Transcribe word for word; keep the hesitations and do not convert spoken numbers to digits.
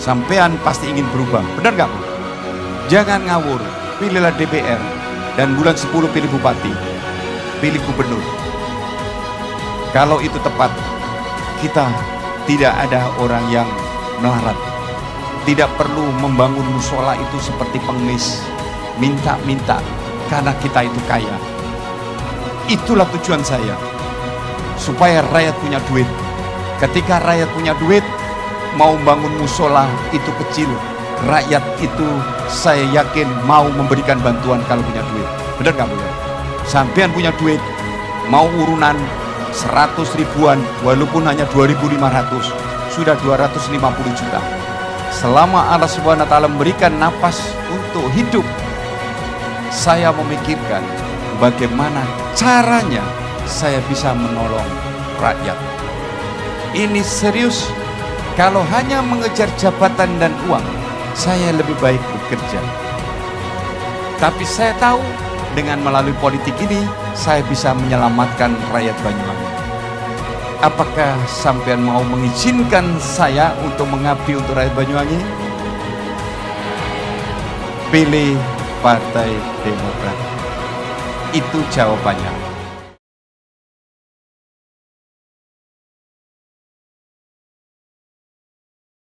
sampean pasti ingin berubah. Benar nggak, Bu? Jangan ngawur, pilihlah D P R, dan bulan sepuluh pilih bupati, pilih gubernur. Kalau itu tepat, kita tidak ada orang yang melarat. Tidak perlu membangun musola itu seperti pengemis, minta-minta karena kita itu kaya. Itulah tujuan saya, supaya rakyat punya duit. Ketika rakyat punya duit, mau bangun musola itu kecil, rakyat itu saya yakin mau memberikan bantuan kalau punya duit. Benar nggak, Bu? Sampean punya duit, mau urunan seratus ribuan, walaupun hanya dua ribu lima ratus, sudah dua ratus lima puluh juta. Selama Allah Subhanahu wa Ta'ala memberikan napas untuk hidup, saya memikirkan bagaimana caranya saya bisa menolong rakyat. Ini serius. Kalau hanya mengejar jabatan dan uang, saya lebih baik bekerja. Tapi saya tahu dengan melalui politik ini saya bisa menyelamatkan rakyat Banyuwangi. Apakah sampean mau mengizinkan saya untuk mengabdi untuk rakyat Banyuwangi? Pilih Partai Demokrat. Itu jawabannya.